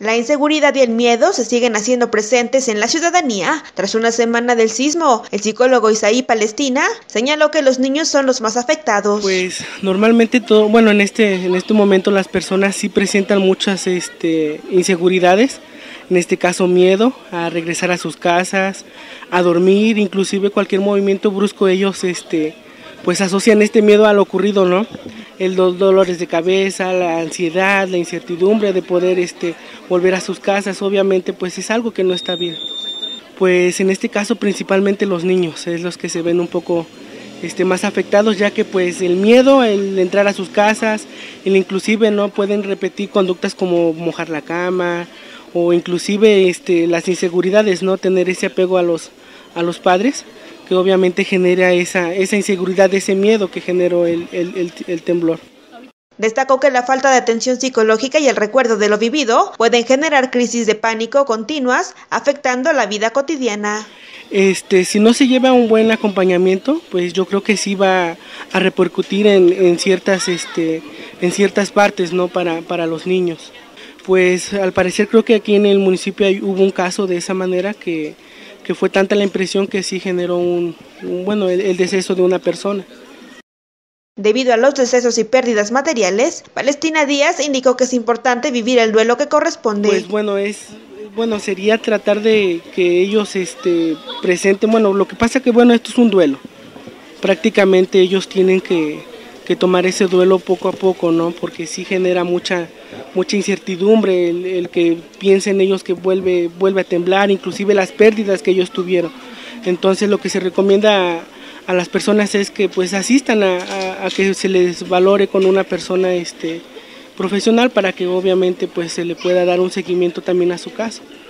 La inseguridad y el miedo se siguen haciendo presentes en la ciudadanía tras una semana del sismo. El psicólogo Isaí Palestina señaló que los niños son los más afectados. Pues normalmente todo, bueno, en este momento las personas sí presentan muchas inseguridades, en este caso miedo a regresar a sus casas, a dormir, inclusive cualquier movimiento brusco ellos pues asocian este miedo a lo ocurrido, ¿no? Los dolores de cabeza, la ansiedad, la incertidumbre de poder volver a sus casas, obviamente pues es algo que no está bien. Pues en este caso principalmente los niños es los que se ven un poco más afectados, ya que pues el miedo, el entrar a sus casas, el inclusive no pueden repetir conductas como mojar la cama o inclusive las inseguridades, no tener ese apego a los padres, que obviamente genera esa inseguridad, ese miedo que generó el temblor. Destacó que la falta de atención psicológica y el recuerdo de lo vivido pueden generar crisis de pánico continuas, afectando la vida cotidiana. Si no se lleva un buen acompañamiento, pues yo creo que sí va a repercutir en ciertas partes, ¿no? para los niños. Pues al parecer creo que aquí en el municipio hubo un caso de esa manera que fue tanta la impresión que sí generó el deceso de una persona. Debido a los decesos y pérdidas materiales, Palestina Díaz indicó que es importante vivir el duelo que corresponde. Pues sería tratar de que ellos presenten, lo que pasa que esto es un duelo. Prácticamente ellos tienen que tomar ese duelo poco a poco, ¿no? Porque sí genera mucha incertidumbre el que piensen ellos que vuelve a temblar, inclusive las pérdidas que ellos tuvieron. Entonces lo que se recomienda a las personas es que pues asistan a que se les valore con una persona profesional para que obviamente pues se le pueda dar un seguimiento también a su caso.